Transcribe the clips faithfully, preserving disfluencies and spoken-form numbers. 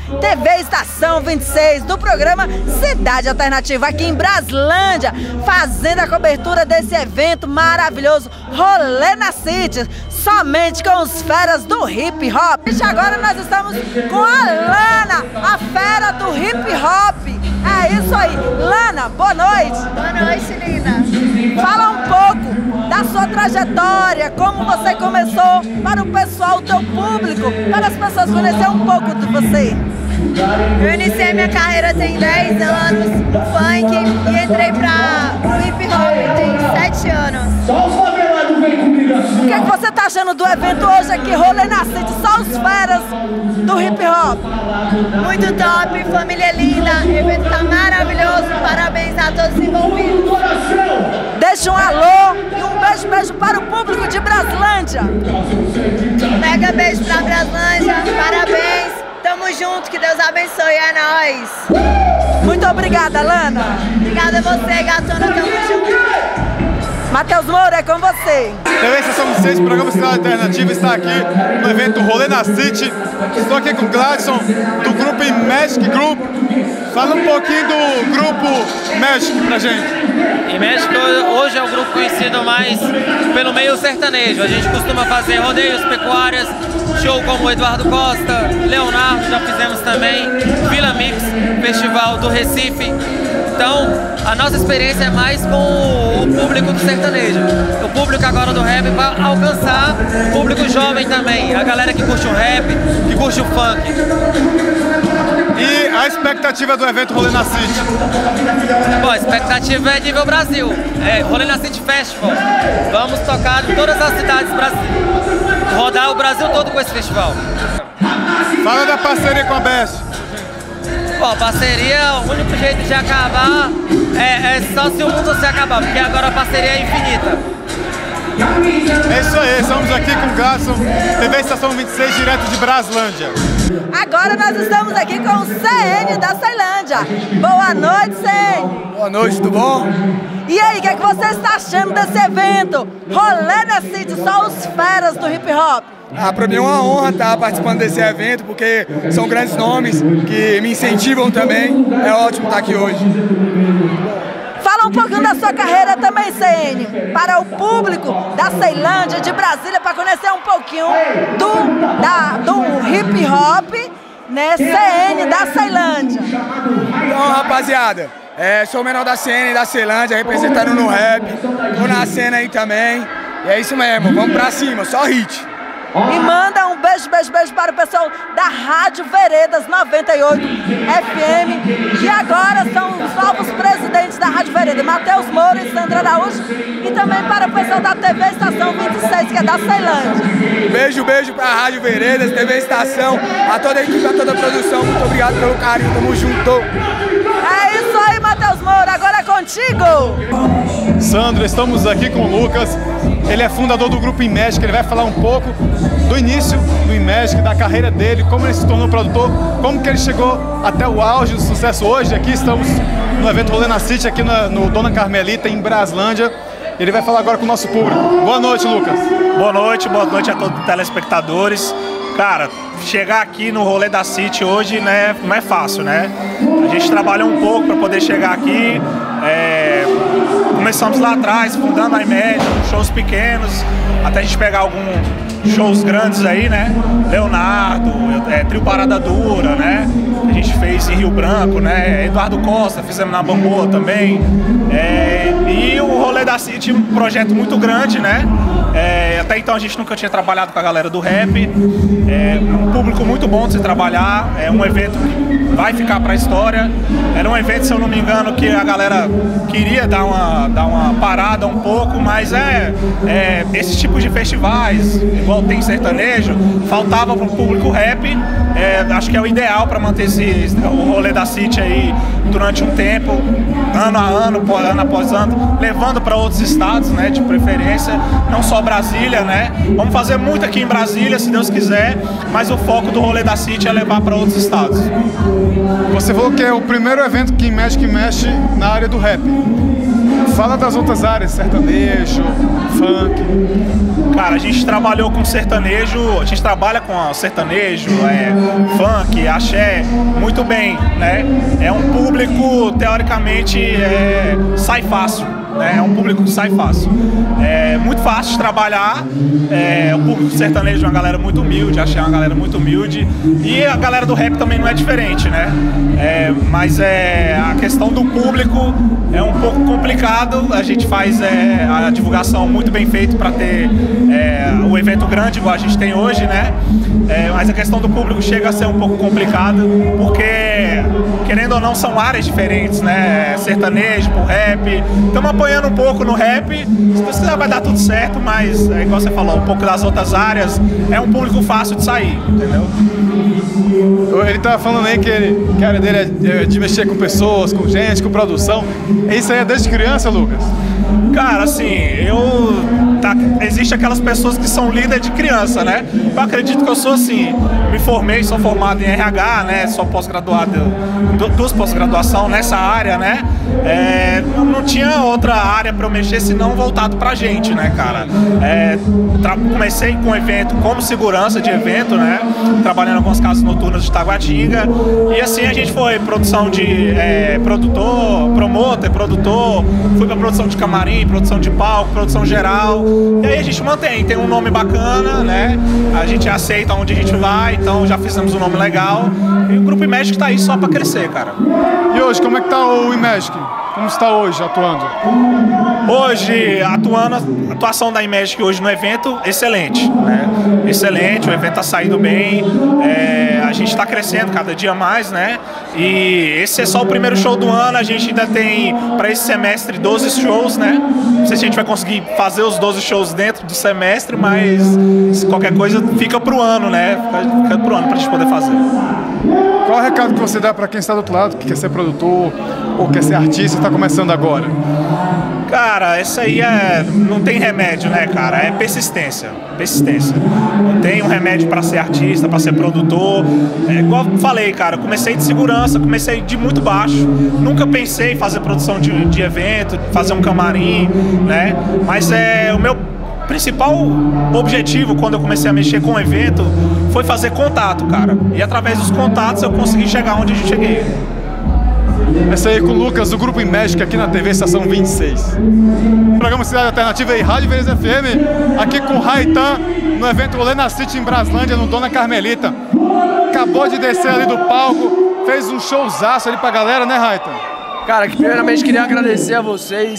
T V Estação vinte e seis, do programa Cidade Alternativa aqui em Braslândia, fazendo a cobertura desse evento maravilhoso, Rolê na City, somente com os feras do hip hop. E agora nós estamos com a Lana, a fera do hip hop. É isso aí. Lana, boa noite. Boa noite, linda. Fala um pouco da sua trajetória, como você começou, para o pessoal, o teu público, para as pessoas conhecerem um pouco de você. Eu iniciei minha carreira tem dez anos no funk e entrei para o hip hop tem sete anos. O que, é que você está achando do evento hoje aqui, Rolê na City, só os feras do hip hop? Muito top, família linda, o evento está maravilhoso, parabéns a todos envolvidos. Deixa um alô e um beijo, beijo para o público de Braslândia. Mega beijo para Braslândia, parabéns, tamo junto, que Deus abençoe, é nóis. Muito obrigada, Lana. Obrigada a você, gatona, tamo junto. Matheus Moura, é com você. T V Estação vinte e seis, programa Cidade Alternativa, está aqui no evento Rolê na City. Estou aqui com o Gladson, do grupo Magic Group. Fala um pouquinho do grupo Magic pra gente. E Magic hoje é o grupo conhecido mais pelo meio sertanejo. A gente costuma fazer rodeios, pecuárias, show como Eduardo Costa, Leonardo, já fizemos também, Vila Mix, Festival do Recife. Então, a nossa experiência é mais com o público do sertanejo. O público agora do rap para alcançar o público jovem também. A galera que curte o rap, que curte o funk. E a expectativa do evento Rolê na City? Bom, a expectativa é nível Brasil. É Rolê na City Festival. Vamos tocar em todas as cidades do Brasil. Rodar o Brasil todo com esse festival. Fala da parceria com a B S. Bom, parceria, o único jeito de acabar é, é só se o mundo se acabar, porque agora a parceria é infinita. É isso aí, estamos aqui com o Gladson, T V Estação vinte e seis, direto de Braslândia. Agora nós estamos aqui com o C N da Ceilândia. Boa noite, C N. Boa noite, tudo bom? E aí, o que, é que você está achando desse evento? Rolê na City, só os feras do hip hop. Ah, para mim é uma honra estar participando desse evento, porque são grandes nomes que me incentivam também. É ótimo estar aqui hoje. Fala um pouquinho da sua carreira também, C N, para o público da Ceilândia, de Brasília, para conhecer um pouquinho do, da, do hip hop, né, C N da Ceilândia. Então, rapaziada, é, sou o menor da C N da Ceilândia, representando no rap, tô na cena aí também. E é isso mesmo, vamos pra cima, só hit. E manda um beijo, beijo, beijo para o pessoal da Rádio Veredas noventa e oito F M. E agora são os novos presidentes da Rádio Veredas, Matheus Moura e Sandra Araújo. E também para o pessoal da T V Estação vinte e seis, que é da Ceilândia. Beijo, beijo para a Rádio Veredas, T V Estação, a toda a equipe, a toda a produção. Muito obrigado pelo carinho, tamo junto. É isso aí, Matheus Moura, agora é contigo. Sandra, estamos aqui com o Lucas. Ele é fundador do grupo Imagic, ele vai falar um pouco do início do Imagic, da carreira dele, como ele se tornou produtor, como que ele chegou até o auge do sucesso hoje. Aqui estamos no evento Rolê na City, aqui na, no Dona Carmelita, em Braslândia. Ele vai falar agora com o nosso público. Boa noite, Lucas. Boa noite, boa noite a todos os telespectadores. Cara, chegar aqui no Rolê da City hoje, né, não é fácil, né? A gente trabalhou um pouco para poder chegar aqui. É... Começamos lá atrás, fundando a Imagic, shows pequenos, até a gente pegar alguns shows grandes aí, né? Leonardo, é, Trio Parada Dura, né? A gente fez em Rio Branco, né? Eduardo Costa, fizemos na Bamboa também. É, e o Rolê da City, um projeto muito grande, né? É, até então a gente nunca tinha trabalhado com a galera do rap. É um público muito bom de se trabalhar. É um evento que vai ficar para a história. Era um evento, se eu não me engano, que a galera queria dar uma, dar uma parada um pouco, mas é, é esse tipo de festivais, igual tem sertanejo, faltava para o público rap. É, acho que é o ideal para manter esse, o Rolê da City aí durante um tempo, ano a ano, ano após ano, levando para outros estados, né, de preferência, não só Brasília, né? Vamos fazer muito aqui em Brasília, se Deus quiser, mas o foco do Rolê da City é levar para outros estados. Você falou que é o primeiro evento que Imagic mexe na área do rap. Fala das outras áreas, sertanejo, funk. Cara, a gente trabalhou com sertanejo, a gente trabalha com sertanejo, é, funk, axé, muito bem, né? É um público, teoricamente, é, sai fácil. É um público que sai fácil. É muito fácil de trabalhar. É, o público sertanejo é uma galera muito humilde, achei uma galera muito humilde. E a galera do rap também não é diferente, né? É, mas é, a questão do público é um pouco complicado. A gente faz é, a divulgação muito bem feita para ter é, o evento grande igual a gente tem hoje, né? É, mas a questão do público chega a ser um pouco complicado, porque, querendo ou não, são áreas diferentes, né? Sertanejo, pro rap. Estamos apoiando um pouco no rap, se você vai dar tudo certo, mas, é igual você falou, um pouco das outras áreas, é um público fácil de sair, entendeu? Ele tava falando aí que, ele, que a área dele é de mexer com pessoas, com gente, com produção. Isso aí é desde criança, Lucas? Cara, assim, eu... Tá, existe aquelas pessoas que são líderes de criança, né? Eu acredito que eu sou assim, me formei, sou formado em R H, né? Sou pós-graduado, dos pós-graduação nessa área, né? É, não tinha outra área para eu mexer senão voltado pra gente, né, cara? É, comecei com evento, como segurança de evento, né? Trabalhando com as casas noturnas de Taguatinga. E assim a gente foi produção de é, produtor, promotor, produtor, fui pra produção de camarim, produção de palco, produção geral. E aí a gente mantém, tem um nome bacana, né? A gente aceita onde a gente vai, então já fizemos um nome legal. E o Grupo Imagic tá aí só pra crescer, cara. E hoje, como é que tá o Imagic? Como está hoje atuando? Hoje, atuando, a atuação da Imagic hoje no evento, excelente, né? Excelente, o evento tá saindo bem, é, a gente tá crescendo cada dia mais, né? E esse é só o primeiro show do ano, a gente ainda tem, para esse semestre, doze shows, né? Não sei se a gente vai conseguir fazer os doze shows dentro do semestre, mas se qualquer coisa fica pro ano, né? Fica, fica pro ano pra gente poder fazer. Qual é o recado que você dá para quem está do outro lado, que quer ser produtor ou quer ser artista e está começando agora? Cara, isso aí é, não tem remédio, né, cara? É persistência, persistência. Não tem um remédio para ser artista, para ser produtor. É, igual eu falei, cara, comecei de segurança, comecei de muito baixo. Nunca pensei em fazer produção de, de evento, fazer um camarim, né? Mas é o meu principal objetivo quando eu comecei a mexer com o evento foi fazer contato, cara. E através dos contatos eu consegui chegar onde eu cheguei. Essa aí com o Lucas, do Grupo Imagic, aqui na T V Estação vinte e seis. Programa Cidade Alternativa e Rádio Vereza F M, aqui com o Raitan, no evento Rolena City em Braslândia, no Dona Carmelita. Acabou de descer ali do palco, fez um showzaço ali pra galera, né, Raitan? Cara, que primeiramente queria agradecer a vocês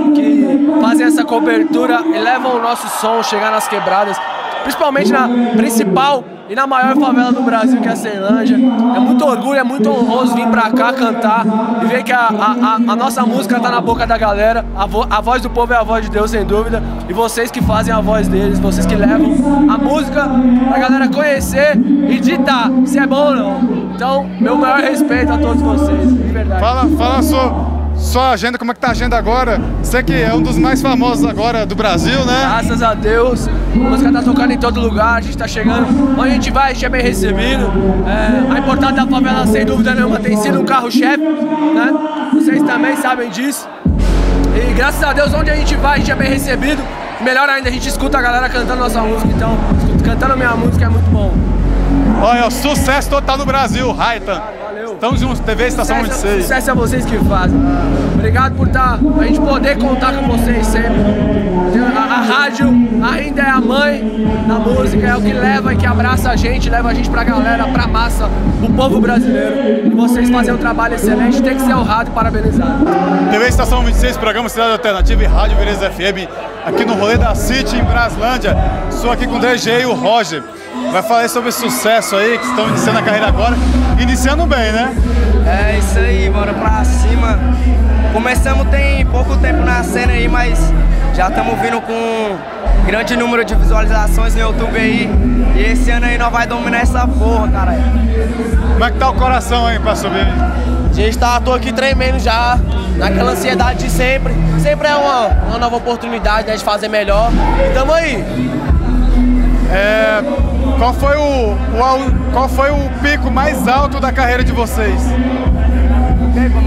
que fazem essa cobertura e levam o nosso som chegar nas quebradas, principalmente na principal e na maior favela do Brasil, que é a Ceilândia. É muito orgulho, é muito honroso vir pra cá cantar e ver que a, a, a nossa música tá na boca da galera. A, vo, a voz do povo é a voz de Deus, sem dúvida. E vocês que fazem a voz deles, vocês que levam a música pra galera conhecer e ditar se é bom ou não. Então, meu maior respeito a todos vocês, de verdade. Fala, fala a sua, sua agenda, como é que tá a agenda agora? Você que é um dos mais famosos agora do Brasil, né? Graças a Deus, a música tá tocando em todo lugar, a gente tá chegando. Onde a gente vai, a gente é bem recebido. É, a importância da favela, sem dúvida nenhuma, tem sido um carro-chefe, né? Vocês também sabem disso. E graças a Deus, onde a gente vai, a gente é bem recebido. Melhor ainda, a gente escuta a galera cantando nossa música, então, cantando minha música é muito bom. Olha, sucesso total no Brasil, Raitan. Valeu. Estamos juntos, T V Estação vinte e seis. Sucesso a vocês que fazem. Obrigado por estar, a gente poder contar com vocês sempre. A, a rádio ainda é a mãe da música, é o que leva e que abraça a gente, leva a gente pra galera, pra massa, o povo brasileiro. E vocês fazem um trabalho excelente, tem que ser honrado e parabenizado. T V Estação vinte e seis, programa Cidade Alternativa e Rádio Vereza F M, aqui no Rolê da City, em Braslândia. Estou aqui com o D J e o Roger. Vai falar sobre esse sucesso aí, que estão iniciando a carreira agora, iniciando bem, né? É isso aí, bora pra cima. Começamos tem pouco tempo na cena aí, mas já estamos vindo com um grande número de visualizações no YouTube aí. E esse ano aí nós vai dominar essa porra, caralho. Como é que tá o coração aí pra subir? A gente tá, tô aqui tremendo já, naquela ansiedade de sempre. Sempre é uma, uma nova oportunidade, né, de fazer melhor. E tamo aí. É, qual foi o, o, qual foi o pico mais alto da carreira de vocês?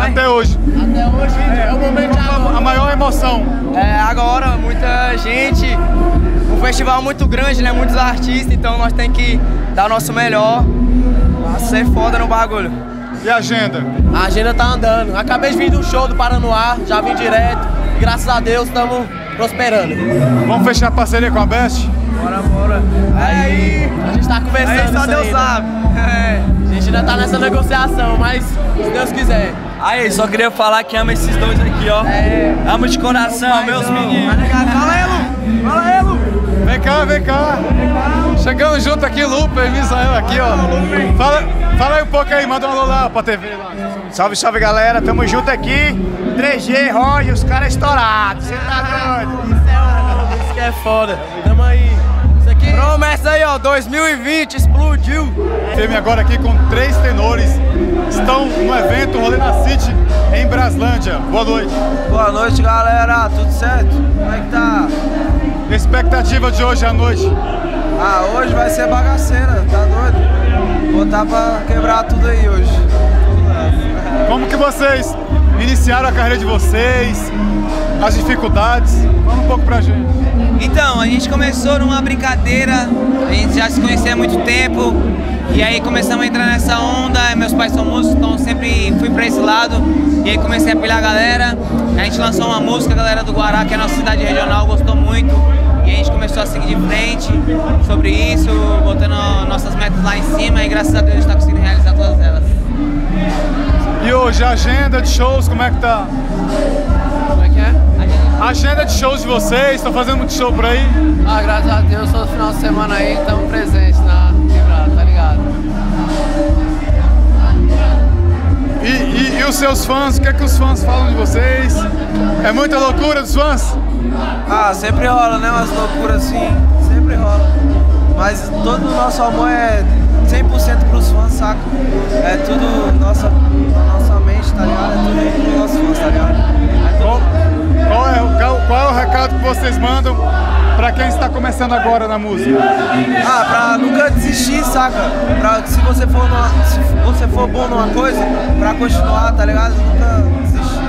é? Até hoje. Até hoje é, é o momento a, a maior emoção. É, agora muita gente, um festival muito grande, né? Muitos artistas, então nós temos que dar o nosso melhor pra ser foda no bagulho. E a agenda? A agenda tá andando. Acabei de vir do show do Paranoá, já vim direto. E graças a Deus estamos prosperando. Vamos fechar a parceria com a Best? Bora, bora. Aí, a gente tá conversando. Aí só isso Deus aí, né? sabe. É. A gente ainda tá nessa negociação, mas se Deus quiser. Aí, só queria falar que ama esses dois aqui, ó. É. Amo de coração, meus meninos. Fala aí, Lu. Fala aí, Lu. Vem cá, vem cá. Chegando junto aqui, Lupa e Misael aqui, ó. Fala, fala aí um pouco aí, manda um alô lá pra T V lá. Salve, salve, galera. Tamo junto aqui. três G, Roger, os caras estourados. Você tá doido? Isso é, isso que é foda. Tamo aí. Isso aqui. Promessa aí, ó. dois mil e vinte, explodiu. Firme agora aqui com três tenores. Estão no evento Rolê na City, em Braslândia. Boa noite. Boa noite, galera. Tudo certo? Como é que tá? Expectativa de hoje à noite? Ah, hoje vai ser bagaceira, tá doido? Botar pra quebrar tudo aí hoje. Como que vocês iniciaram a carreira de vocês? As dificuldades? Fala um pouco pra gente. Então, a gente começou numa brincadeira, a gente já se conhecia há muito tempo, e aí começamos a entrar nessa onda, meus pais são músicos, então sempre fui pra esse lado, e aí comecei a pilhar a galera, a gente lançou uma música, a galera do Guará, que é a nossa cidade regional, gostou muito, e a gente começou a seguir de frente sobre isso, botando nossas metas lá em cima, e graças a Deus a gente tá conseguindo realizar todas elas. E hoje, a agenda de shows, como é que tá? Como é que é? A agenda de shows de vocês, estão fazendo muito show por aí? Ah, graças a Deus, todo final de semana aí estamos presentes na quebrada, tá ligado? E, e, e os seus fãs, o que é que os fãs falam de vocês? É muita loucura dos fãs? Ah, sempre rola, né? Umas loucuras assim, sempre rola. Mas todo o nosso amor é cem por cento pros fãs, saca? É tudo nossa, na nossa mente, tá ligado? É tudo pros nossos fãs, tá ligado? É qual, qual, é, qual, qual é o recado que vocês mandam pra quem está começando agora na música? Ah, pra nunca desistir, saca? Pra, se você for numa, se você for bom numa coisa, pra continuar, tá ligado? Nunca desistir.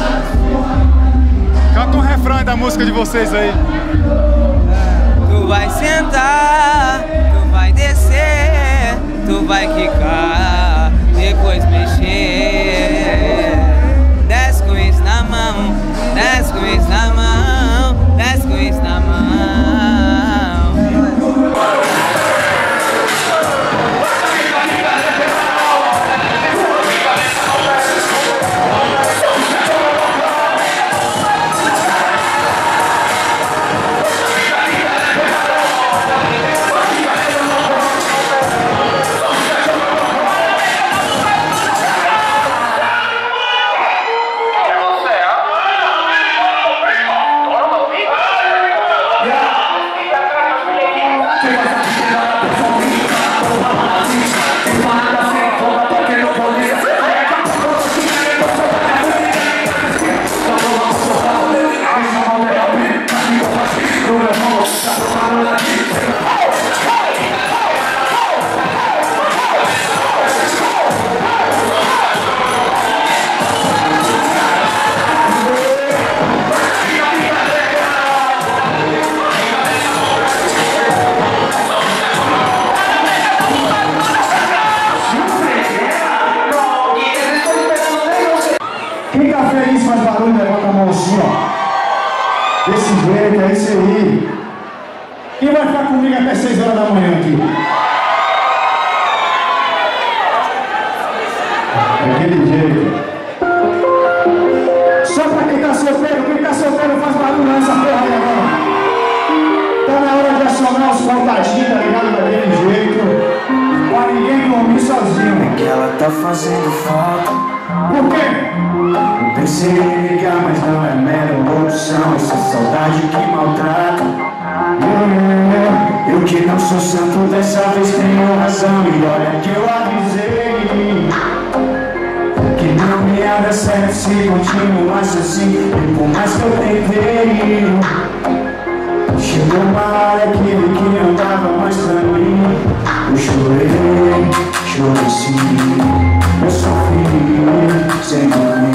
Canta um refrão da música de vocês aí. Tu vai sentar, tu vai descer, tu vai quicar, depois mexer. Desce com isso na mão, desce com isso na mão, desce com isso na mão. Quem tá feliz faz barulho, levanta a mão assim, ó. Desse jeito, é isso aí. Quem vai ficar comigo até seis horas da manhã aqui? Daquele jeito. Só pra quem tá solteiro, quem tá solteiro faz barulho nessa porra aí agora. Tá na hora de acionar os contatinhos, tá ligado? Daquele jeito. Pra ninguém dormir sozinho. É que ela tá fazendo falta. Por quê? Pensei em ligar, mas não é mera opção. Essa saudade que maltrata. Eu que não sou santo, dessa vez tenho razão. E olha que eu avisei que não me ia dar certo se continuasse assim. E por mais que eu tentei, chegou uma hora que vi que não dava mais pra mim. Eu chorei, chorei sim. Eu sofri sem dormir.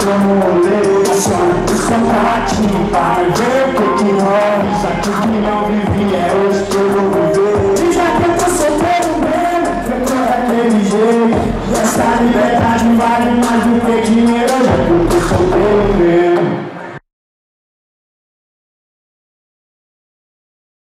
no rolê. Só descontatinho para ver o que que rola. Isso aqui que não vivi é hoje que eu vou viver. E já que eu tô solteiro mesmo, eu tô daquele jeito. E essa liberdade vale mais do que dinheiro. Já que eu tô solteiro mesmo.